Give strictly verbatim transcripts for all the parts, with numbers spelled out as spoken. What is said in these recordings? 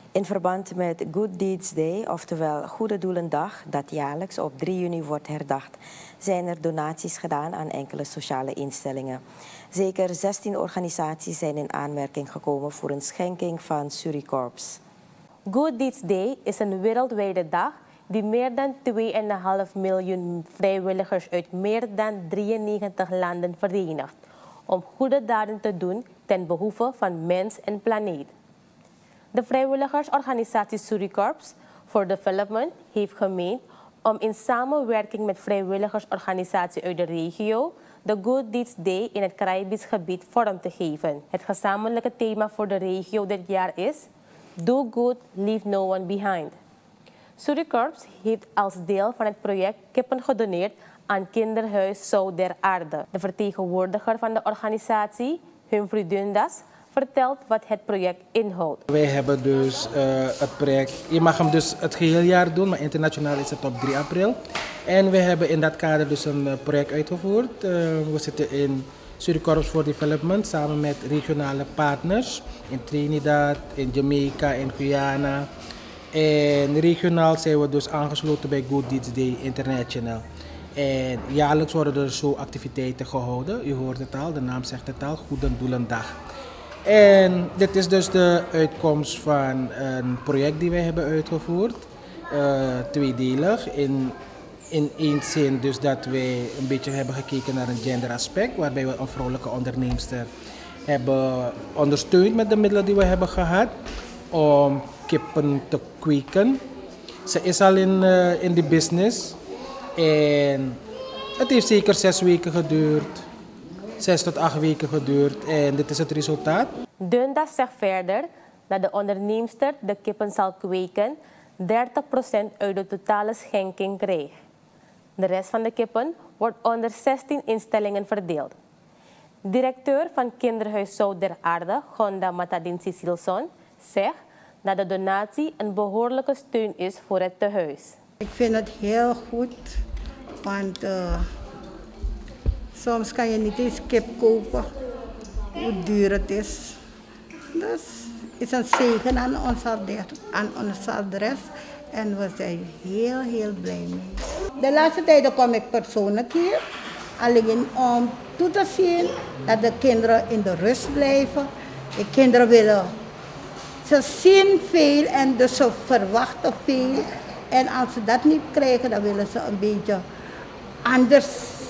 In verband met Good Deeds Day, oftewel Goede Doelendag, dat jaarlijks op drie juni wordt herdacht, zijn er donaties gedaan aan enkele sociale instellingen. Zeker zestien organisaties zijn in aanmerking gekomen voor een schenking van Suricorps. Good Deeds Day is een wereldwijde dag die meer dan twee komma vijf miljoen vrijwilligers uit meer dan drieënnegentig landen verenigt om goede daden te doen ten behoeve van mens en planeet. De vrijwilligersorganisatie Suricorps for Development heeft gemeend om in samenwerking met vrijwilligersorganisaties uit de regio de Good Deeds Day in het Caribisch gebied vorm te geven. Het gezamenlijke thema voor de regio dit jaar is Do Good, Leave No One Behind. Suricorps heeft als deel van het project kippen gedoneerd aan Kinderhuis Zout der Aarde. De vertegenwoordiger van de organisatie, Humphrey Dundas, vertelt wat het project inhoudt. Wij hebben dus uh, het project, je mag hem dus het geheel jaar doen, maar internationaal is het op drie april. En we hebben in dat kader dus een uh, project uitgevoerd. Uh, we zitten in Suricorps for Development samen met regionale partners in Trinidad, in Jamaica, in Guyana. En regionaal zijn we dus aangesloten bij Good Deeds Day International. En jaarlijks worden er zo activiteiten gehouden. U hoort het al, de naam zegt het al, Goede Doelendag. En dit is dus de uitkomst van een project die wij hebben uitgevoerd. Uh, tweedelig. In, in één zin dus dat wij een beetje hebben gekeken naar een genderaspect, waarbij we een vrouwelijke onderneemster hebben ondersteund met de middelen die we hebben gehad om kippen te kweken. Ze is al in, uh, in de business en het heeft zeker zes weken geduurd. Zes tot acht weken geduurd en dit is het resultaat. Dundas zegt verder dat de onderneemster de kippen zal kweken dertig procent uit de totale schenking krijgt. De rest van de kippen wordt onder zestien instellingen verdeeld. Directeur van Kinderhuis Zout der Aarde, Gonda Matadin Cecilson, zegt dat de donatie een behoorlijke steun is voor het tehuis. Ik vind het heel goed, want uh, soms kan je niet eens kip kopen, hoe duur het is. Dus het is een zegen aan ons adres, aan ons adres en we zijn heel, heel blij mee. De laatste tijden kom ik persoonlijk hier, alleen om toe te zien dat de kinderen in de rust blijven. De kinderen willen, ze zien veel en dus ze verwachten veel. En als ze dat niet krijgen, dan willen ze een beetje anders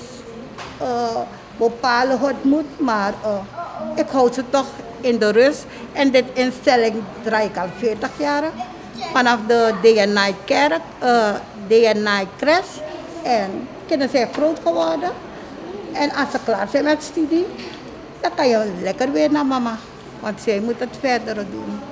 uh, bepalen hoe het moet. Maar uh, ik hou ze toch in de rust. En dit instelling draai ik al veertig jaar. Vanaf de day and night kerk, uh, day and night crash. En kinderen zijn groot geworden. En als ze klaar zijn met studie, dan kan je lekker weer naar mama. Want zij moet het verder doen.